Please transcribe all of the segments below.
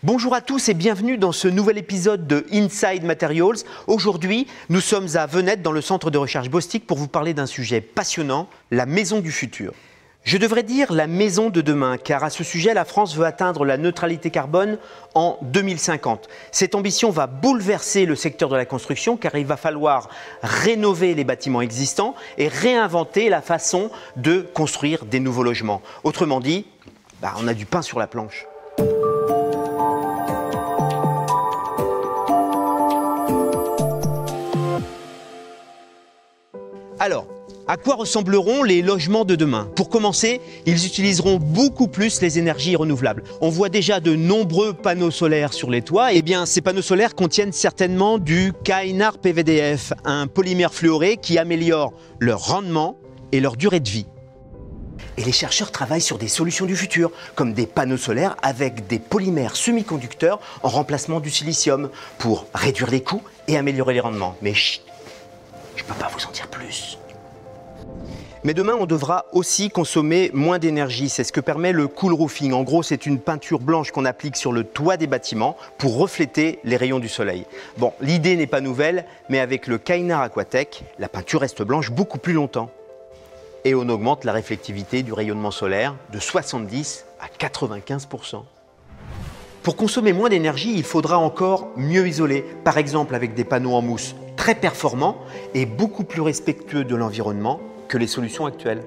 Bonjour à tous et bienvenue dans ce nouvel épisode de Inside Materials. Aujourd'hui, nous sommes à Venette dans le centre de recherche Bostik pour vous parler d'un sujet passionnant, la maison du futur. Je devrais dire la maison de demain, car à ce sujet, la France veut atteindre la neutralité carbone en 2050. Cette ambition va bouleverser le secteur de la construction, car il va falloir rénover les bâtiments existants et réinventer la façon de construire des nouveaux logements. Autrement dit, on a du pain sur la planche. Alors, à quoi ressembleront les logements de demain? Pour commencer, ils utiliseront beaucoup plus les énergies renouvelables. On voit déjà de nombreux panneaux solaires sur les toits. Eh bien, ces panneaux solaires contiennent certainement du Kynar PVDF, un polymère fluoré qui améliore leur rendement et leur durée de vie. Et les chercheurs travaillent sur des solutions du futur, comme des panneaux solaires avec des polymères semi-conducteurs en remplacement du silicium, pour réduire les coûts et améliorer les rendements. Mais chut, je ne peux pas vous en dire plus. Mais demain, on devra aussi consommer moins d'énergie. C'est ce que permet le cool roofing. En gros, c'est une peinture blanche qu'on applique sur le toit des bâtiments pour refléter les rayons du soleil. Bon, l'idée n'est pas nouvelle, mais avec le Kynar Aquatech, la peinture reste blanche beaucoup plus longtemps. Et on augmente la réflectivité du rayonnement solaire de 70 à 95%. Pour consommer moins d'énergie, il faudra encore mieux isoler, par exemple avec des panneaux en mousse très performants et beaucoup plus respectueux de l'environnement que les solutions actuelles.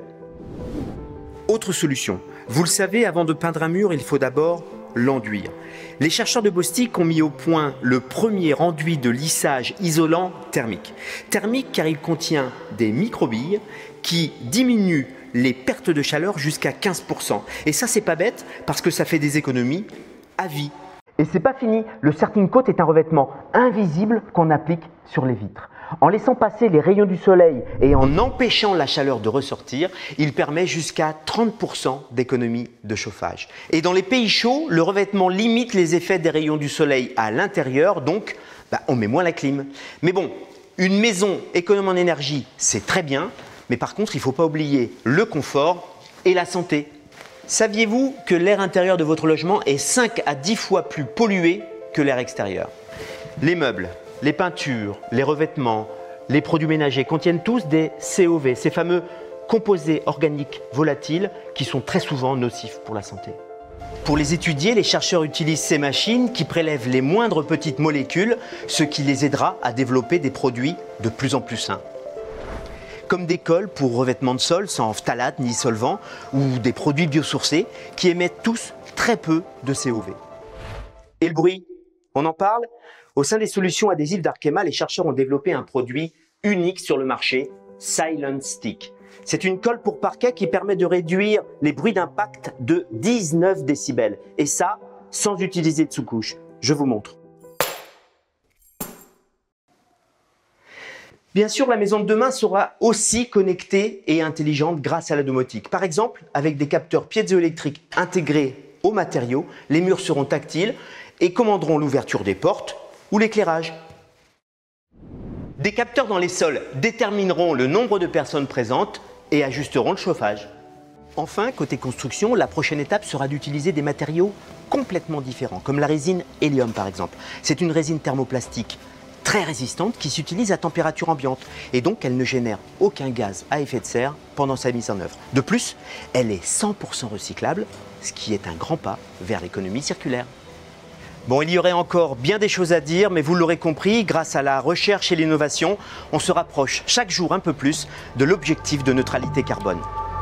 Autre solution, vous le savez, avant de peindre un mur, il faut d'abord l'enduire. Les chercheurs de Bostik ont mis au point le premier enduit de lissage isolant thermique. Thermique car il contient des microbilles qui diminuent les pertes de chaleur jusqu'à 15%. Et ça, c'est pas bête parce que ça fait des économies à vie. Et c'est pas fini, le Certain Coat est un revêtement invisible qu'on applique sur les vitres. En laissant passer les rayons du soleil et en empêchant la chaleur de ressortir, il permet jusqu'à 30% d'économie de chauffage. Et dans les pays chauds, le revêtement limite les effets des rayons du soleil à l'intérieur, donc on met moins la clim. Mais bon, une maison économe en énergie, c'est très bien, mais par contre, il ne faut pas oublier le confort et la santé. Saviez-vous que l'air intérieur de votre logement est 5 à 10 fois plus pollué que l'air extérieur? Les meubles, les peintures, les revêtements, les produits ménagers contiennent tous des COV, ces fameux composés organiques volatiles qui sont très souvent nocifs pour la santé. Pour les étudier, les chercheurs utilisent ces machines qui prélèvent les moindres petites molécules, ce qui les aidera à développer des produits de plus en plus sains. Comme des cols pour revêtement de sol sans phtalate ni solvant ou des produits biosourcés qui émettent tous très peu de COV. Et le bruit, on en parle? Au sein des solutions adhésives d'Arkema, les chercheurs ont développé un produit unique sur le marché, Silent Stick. C'est une colle pour parquet qui permet de réduire les bruits d'impact de 19 décibels. Et ça, sans utiliser de sous-couche. Je vous montre. Bien sûr, la maison de demain sera aussi connectée et intelligente grâce à la domotique. Par exemple, avec des capteurs piézoélectriques intégrés aux matériaux, les murs seront tactiles et commanderont l'ouverture des portes ou l'éclairage. Des capteurs dans les sols détermineront le nombre de personnes présentes et ajusteront le chauffage. Enfin, côté construction, la prochaine étape sera d'utiliser des matériaux complètement différents, comme la résine hélium par exemple. C'est une résine thermoplastique très résistante qui s'utilise à température ambiante et donc elle ne génère aucun gaz à effet de serre pendant sa mise en œuvre. De plus, elle est 100% recyclable, ce qui est un grand pas vers l'économie circulaire. Bon, il y aurait encore bien des choses à dire, mais vous l'aurez compris, grâce à la recherche et l'innovation, on se rapproche chaque jour un peu plus de l'objectif de neutralité carbone.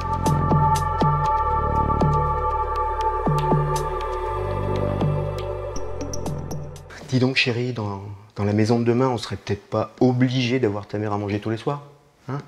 Dis donc chérie, dans la maison de demain, on serait peut-être pas obligé d'avoir ta mère à manger tous les soirs, hein ?